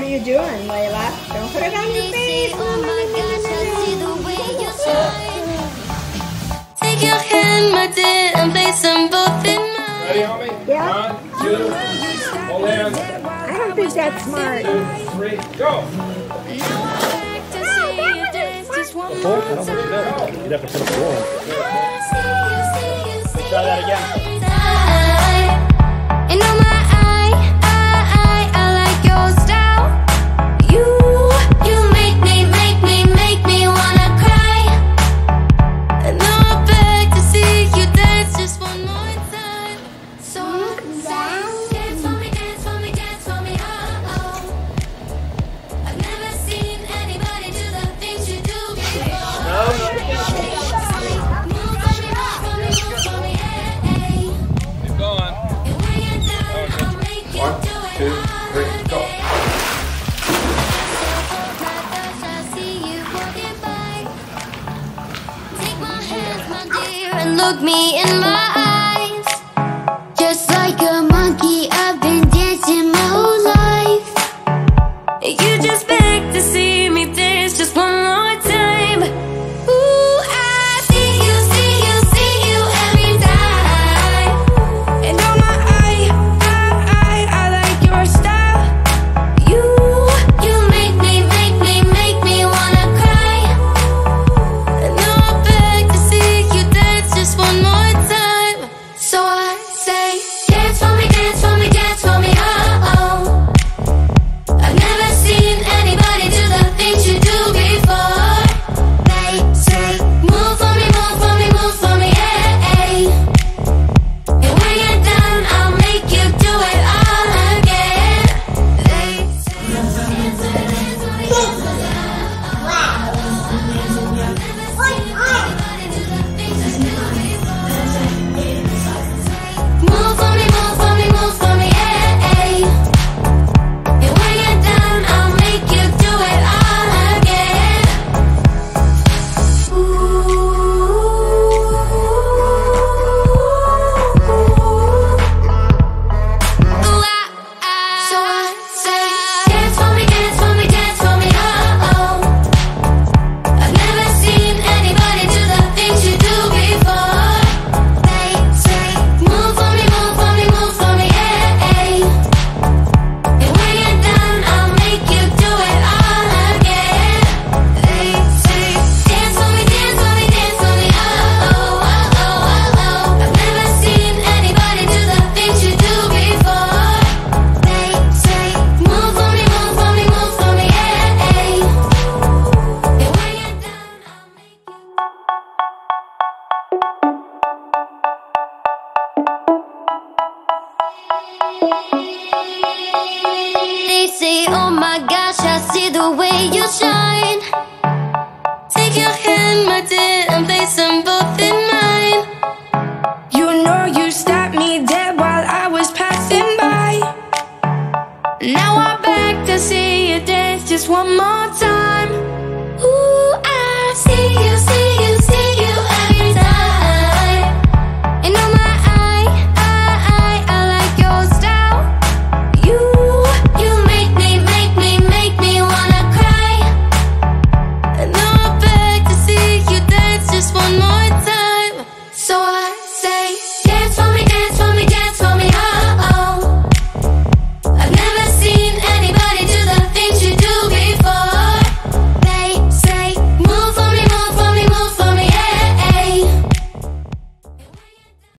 you doing, Layla? Don't put it on your face. Take your hand, my dear, and place them both in mine. Ready, homie? Yeah. 1, 2, hold hands. I don't think that's smart. 2, 3, go. You'd have to put a ball in. Try that again. And on my I like your style. You make me wanna cry. And now I beg to see you dance just one more time. So dance for me, dance for me, dance for me, oh oh. I've never seen anybody do the things you do before. Keep going. 1, 2, 3, go. And look me in my eyes. Just like a monkey, I've been dancing my whole life. You just beg to see me dance just one more time. Ooh, I see you every time. And on my I like your style. You make me wanna cry. And now I beg to see you dance just one more time. So I say, dance for me, dance for me, dance for me, oh oh. I've never seen anybody do the things you do before. They say, move for me, move for me, move for me, hey. And when you're done, I'll make you do it all again. They say, dance for me, dance for me, dance for me, oh oh. Move for me, move for me, hey. And when you're done, I'll make you do it all again. So I say, dance for me, dance for me, dance for me, oh oh. I've never seen anybody do the things you do before. They say, move for me, move for me, move for me, hey. And when you're done, I'll make you do it all again. They say, dance for me, dance for me, dance for me, oh oh, oh oh, oh oh. I've never seen anybody do the things you do before. They say, move for me, move for me, move for me, hey. And when you're done, I'll make you. They say, oh my gosh, I see the way you shine. Take your hand, my dear, and place them